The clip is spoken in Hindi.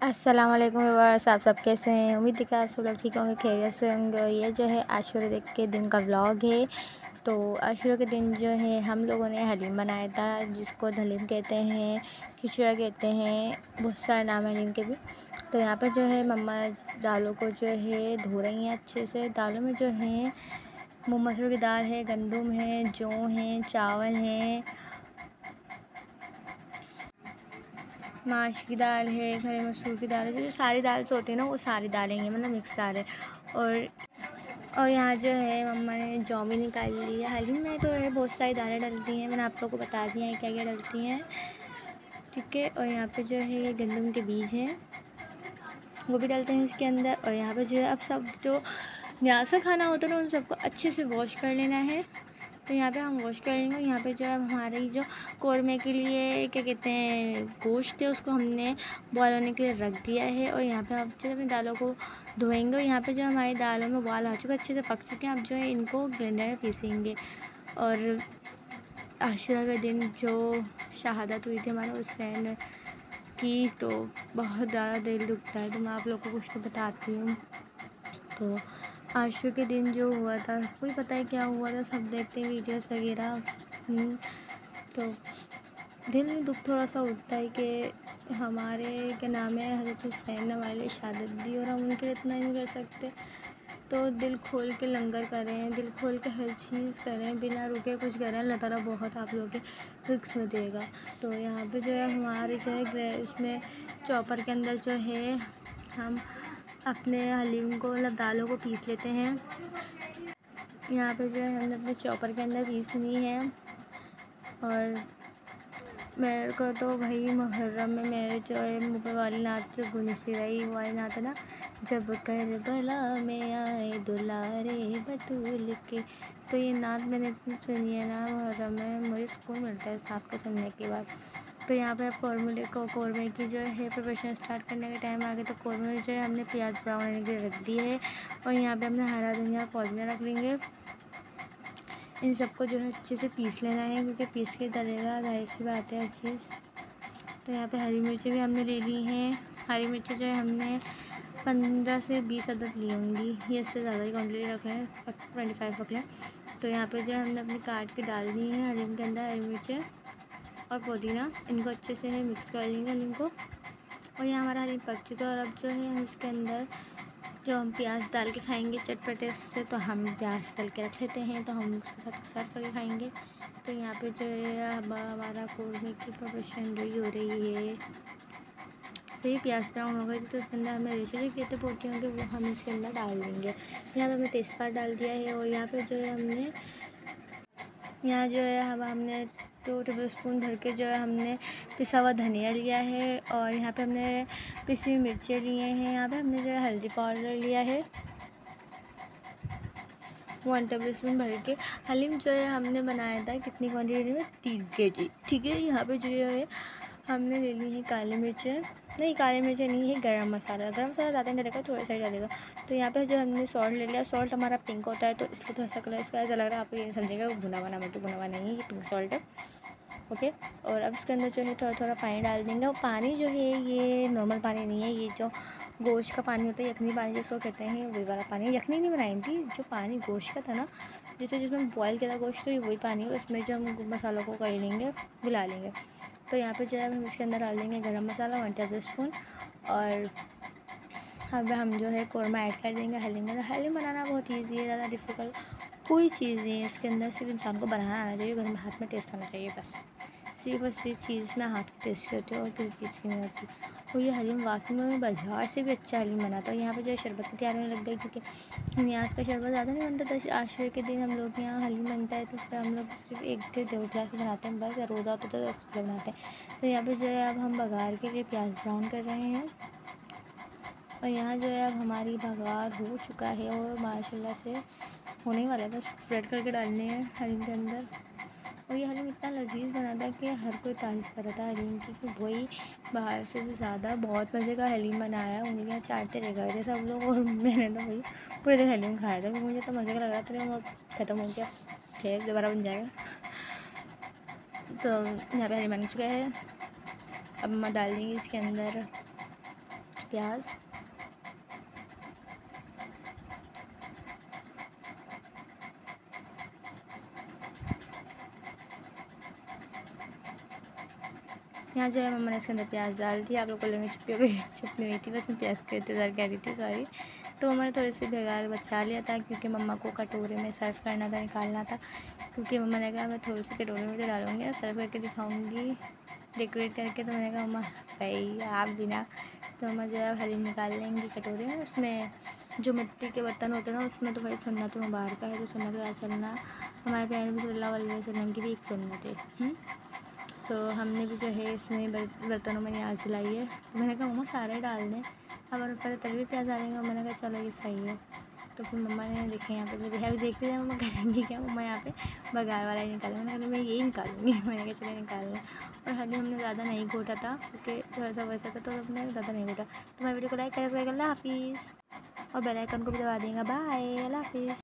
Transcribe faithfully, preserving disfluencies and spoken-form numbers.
अस्सलाम वालेकुम व्यूअर्स, आप सब कैसे हैं। उम्मीद है कि आप सब लोग ठीक होंगे, खैरियत से होंगे। और ये जो है आशूरा के दिन का व्लॉग है। तो आशूरा के दिन जो है हम लोगों ने हलीम बनाया था, जिसको हलीम कहते हैं, खिचड़ा कहते हैं, बहुत सारे नाम है हलीम के भी। तो यहाँ पर जो है मम्मा दालों को जो है धो रही हैं अच्छे से। दालों में जो है मूंग मसूर की दाल है, गंदम है, जौ है, चावल है, माश की दाल है, खड़े मसूर की दाल है, जो सारी दाल से होती है ना वो सारी दालें हैं, मतलब मिक्स दाल है। और और यहाँ जो है मम्मा ने जौ भी निकाल ली है। हलीम में तो है बहुत सारी दालें डलती हैं, मैंने आप लोगों को बता दिया है क्या क्या डलती हैं, ठीक है। और यहाँ पे जो है ये गंदम के बीज हैं, वो भी डलते हैं इसके अंदर। और यहाँ पे जो है अब सब जो न्याज का खाना होता है ना उन सबको अच्छे से वॉश कर लेना है। तो यहाँ पे हम वॉश कर लेंगे। यहाँ पे जो है हमारी जो कौरमे के लिए क्या कहते हैं गोश्त है, उसको हमने बॉयल होने के लिए रख दिया है। और यहाँ पे हम अच्छे से अपनी दालों को धोएंगे। और यहाँ पे जो हमारी दालों में उबाल आ चुका है, अच्छे से पक चुके हैं, अब जो है इनको ग्राइंडर में पीसेंगे। और आशूरा के दिन जो शहादत हुई थी हमारे हुसैन की, तो बहुत ज़्यादा दिल दुखता है। तो मैं आप लोग को कुछ तो बताती हूँ। तो आशूरा के दिन जो हुआ था, कोई पता है क्या हुआ था, सब देखते हैं वीडियोस वगैरह। तो दिल में दुख थोड़ा सा उठता है कि हमारे क्या नाम है हज़रत हुसैन ने हमारे लिए शहादत दी और हम उनके लिए इतना नहीं कर सकते। तो दिल खोल के लंगर करें, दिल खोल के हर चीज़ करें, बिना रुके कुछ करें, अल्लाह ताला बहुत आप लोगों के रिस्क में देगा। तो यहाँ पे जो है हमारे जो है उसमें चॉपर के अंदर जो है हम अपने हलीम को मतलब दालों को पीस लेते हैं। यहाँ पे जो है हमने अपने चॉपर के अंदर पीस ली है। और मेरे को तो भाई मुहर्रम में मेरे जो है मुँह पे वाली नात गुनी सी रही, वो वाली नात है ना, जब करबला में आए दुलारे बतूल के। तो ये नात मैंने इतनी सुनी है ना मुहर्रम में, मुझे सुकून मिलता है इस नात को सुनने के बाद। तो यहाँ पे कौरमे को कौरमे की जो है प्रिपरेशन स्टार्ट करने का टाइम आ गया। तो कौरमे में जो है हमने प्याज ब्राउन होने के लिए रख दी है। और यहाँ पे हमने हरा धनिया पुदीना रख लेंगे। इन सबको जो है अच्छे से पीस लेना है, क्योंकि पीस के डलेगा, जाहिर सी बात है हर चीज़। तो यहाँ पे हरी मिर्ची भी हमने ले ली हैं। हरी मिर्ची जो है हमने पंद्रह से बीस अदद ली होंगी, ये इससे ज़्यादा ही क्वान्टिटी रख लें, ट्वेंटी फाइव रख लें। तो यहाँ पे जो है हमने अपनी काट के डाल दी हैं हलीम के अंदर हरी मिर्चें और पुदीना, इनको अच्छे से मिक्स कर लेंगे हलीम को। और यहाँ हमारा हलीम पक चुका है। और अब जो है हम इसके अंदर जो हम प्याज डाल के खाएंगे चटपटे से, तो हम प्याज डाल के रख लेते हैं, तो हम उसके साथ सर्व करके खाएंगे। तो यहाँ पे जो है अब हमारा कौरमे की प्रिपरेशन रेडी हो रही है। सही प्याज ब्राउन हो गई तो इसके अंदर हमें रेशे जो कहते पोटी होंगे वो हम इसके अंदर डाल देंगे। यहाँ पे हमने तेज़पात डाल दिया है। और यहाँ पे जो है हमने यहाँ जो है अब हमने दो टेबल स्पून भर के जो है हमने पिसा हुआ धनिया लिया है। और यहाँ पे हमने पिसी हुई मिर्चें लिए हैं। यहाँ पे हमने जो है हल्दी पाउडर लिया है वन टेबल स्पून भर के। हलीम जो है हमने बनाया था कितनी क्वांटिटी में, तीन के जी, ठीक है। यहाँ पे जो है हमने ले ली है काली मिर्चें, नहीं काली मिर्चें नहीं है, गरम मसाला। गरम मसाला ज़्यादा नहीं डलेगा, थोड़ा सा डलेगा। तो यहाँ पे जो हमने सॉल्ट ले लिया। सॉल्ट हमारा पिंक होता है तो इसलिए थोड़ा सा कलर इसका ऐसा लग रहा है, आप ये समझेगा वो भुना बना मटर भुना बना नहीं है, ये पिंक सॉल्ट है, ओके। और अब इसके अंदर जो है थोड़ा थोड़ा पानी डाल देंगे। और पानी जो है ये नॉर्मल पानी नहीं है, ये जो गोश्त का पानी होता है, यखनी पानी जिसको कहते हैं, वही वाला पानी। यखनी नहीं बनाई थी, जो पानी गोश्त का था ना, जैसे जिसमें बॉयल किया था गोश्त, तो ये वही पानी है। उसमें जो हम मसालों को कर लेंगे, मिला लेंगे। तो यहाँ पे जो है हम इसके अंदर डाल देंगे गरम मसाला वन टेबल स्पून। और अब हम जो है कौरमा ऐड कर देंगे हलीम में। हलीम बनाना बहुत ईजी है, ज़्यादा डिफ़िकल्ट कोई चीज़ नहीं है इसके अंदर, सिर्फ इंसान को बनाना आना चाहिए, घर में हाथ में टेस्ट आना चाहिए, बस सिर्फ बस इस चीज़ में हाथ की टेस्ट होती है और किसी चीज़ की नहीं होती। और ये हलीम वाकई में बाजार से भी अच्छा हलीम बनाता है। यहाँ पे जो है शरबत की तैयारी में लग गई, क्योंकि न्याज का शरबत ज़्यादा नहीं बनता था। आशूरा के दिन हम लोग यहाँ हलीम बनता है, तो फिर हम लोग सिर्फ एक से दो गिलास बनाते हैं बस, या रोज़ा होता तो दस बनाते हैं। तो यहाँ पर जो है अब हम बघार के लिए प्याज ब्राउन कर रहे हैं। और यहाँ जो है अब हमारी बघार हो चुका है और माशाल्लाह से होने वाला है, बस स्प्रेड करके डालने हैं हलीम के अंदर। और ये हलीम इतना लजीज बना था कि हर कोई तारीफ़ कर रहा था हलीम की, कि वही बाहर से भी ज़्यादा बहुत मज़े का हलीम बनाया, उंगलियाँ चाटते रह गए थे सब लोग। और मैंने तो वही पूरे दिन हलीम खाया था, मुझे तो मज़े का लग रहा था, लेकिन वो ख़त्म हो गया, फिर दोबारा बन जाएगा। तो यहाँ पे हलीम बन चुका है। अब मैं डाल देंगी इसके अंदर प्याज। यहाँ जो है मम्मा ने इसके अंदर प्याज डाल दी। आप लोग को लगे चुपी हो गई, चुप नहीं हुई थी, बस मैं प्याज के इंतज़ार कर रही थी, सॉरी। तो मम्मा ने थोड़ी सी भिगा बचा लिया था क्योंकि मम्मा को कटोरे में सर्व करना था, निकालना था। क्योंकि मम्मा ने कहा मैं थोड़ी सी कटोरे में तो डालूँगी और सर्व करके दिखाऊँगी डेकोरेट करके। तो मैंने कहा मम्मा भाई आप भी ना। तो मम्मा जो है हलीम निकाल लेंगी कटोरे में। उसमें जो मिट्टी के बर्तन होते हैं ना, उसमें तो भाई सुन्नत मुबारक है, तो सुन्नत का चलना हमारे प्यारे नबी सल्लल्लाहु अलैहि वसल्लम की भी एक सुन्नत है। तो हमने भी जो है इसमें बर्तनों में न्याज जलाई है। तो मैंने कहा मम्मा सारा ही डाल दें, अब और ऊपर तभी भी प्याज डालेंगे। मैंने कहा चलो ये सही है। तो फिर मम्मा ने देखे यहाँ पे देखा, अभी देखते थे मम्मा करेंगी क्या। मम्मा यहाँ पे बघार वाला ही निकाला। मैंने कहा मैं यही निकालूंगी। मैंने कहा चलो निकाल लें। और हल्दी हमने ज़्यादा नहीं घोटा था क्योंकि थोड़ा सा वैसा था, तो हमने ज़्यादा नहीं घोटा। तो मैं वीडियो को लाइक करें, अल्लाह हाफिज़, और बेल आइकन को भी दबा देंगे। बाय, अल्लाह हाफिज़।